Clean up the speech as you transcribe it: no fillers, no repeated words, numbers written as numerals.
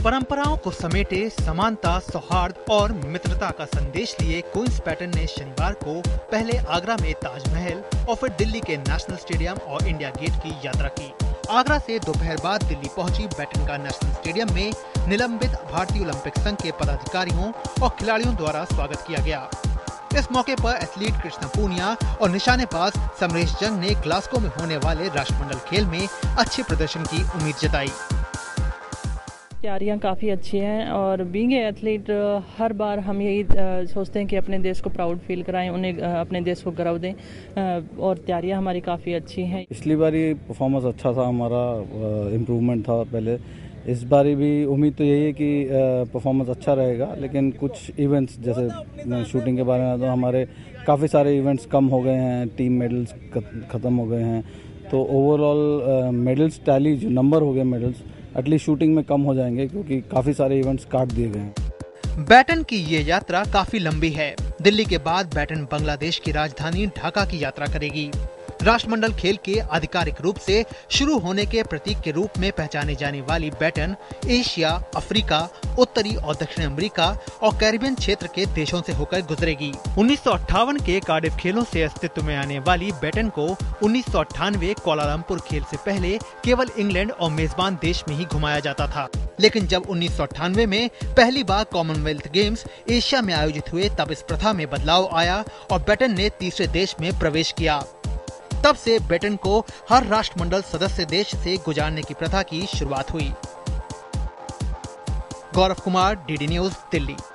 परंपराओं को समेटे समानता, सौहार्द और मित्रता का संदेश लिए क्वींस बैटन ने शनिवार को पहले आगरा में ताजमहल और फिर दिल्ली के नेशनल स्टेडियम और इंडिया गेट की यात्रा की। आगरा से दोपहर बाद दिल्ली पहुंची बैटन का नेशनल स्टेडियम में निलंबित भारतीय ओलंपिक संघ के पदाधिकारियों और खिलाड़ियों द्वारा स्वागत किया गया। इस मौके पर एथलीट कृष्ण पूनिया और निशानेबाज समरेश जंग ने ग्लासगो में होने वाले राष्ट्रमंडल खेल में अच्छे प्रदर्शन की उम्मीद जताई। तैयारियां काफ़ी अच्छी हैं और बीइंग ए एथलीट हर बार हम यही सोचते हैं कि अपने देश को प्राउड फील कराएं, उन्हें अपने देश को गर्व दें और तैयारियां हमारी काफ़ी अच्छी हैं। पिछली बारी परफॉर्मेंस अच्छा था, हमारा इम्प्रूवमेंट था पहले। इस बारी भी उम्मीद तो यही है कि परफॉर्मेंस अच्छा रहेगा, लेकिन कुछ इवेंट्स जैसे शूटिंग के बारे में तो हमारे काफ़ी सारे इवेंट्स कम हो गए हैं, टीम मेडल्स ख़त्म हो गए हैं, तो ओवरऑल मेडल्स टैली जो नंबर हो गए मेडल्स एटलीस्ट शूटिंग में कम हो जाएंगे क्योंकि काफ़ी सारे इवेंट्स काट दिए गए हैं। बैटन की ये यात्रा काफी लंबी है। दिल्ली के बाद बैटन बांग्लादेश की राजधानी ढाका की यात्रा करेगी। राष्ट्रमंडल खेल के आधिकारिक रूप से शुरू होने के प्रतीक के रूप में पहचाने जाने वाली बैटन एशिया, अफ्रीका, उत्तरी और दक्षिण अमेरिका और कैरिबियन क्षेत्र के देशों से होकर गुजरेगी। 1958 के कार्डिफ खेलों से अस्तित्व में आने वाली बैटन को 1998 कोलालमपुर खेल से पहले केवल इंग्लैंड और मेजबान देश में ही घुमाया जाता था, लेकिन जब 1998 में पहली बार कॉमनवेल्थ गेम्स एशिया में आयोजित हुए तब इस प्रथा में बदलाव आया और बैटन ने तीसरे देश में प्रवेश किया। तब से बैटन को हर राष्ट्रमंडल सदस्य देश से गुजारने की प्रथा की शुरुआत हुई। Gaurav Kumar, DD news, Delhi.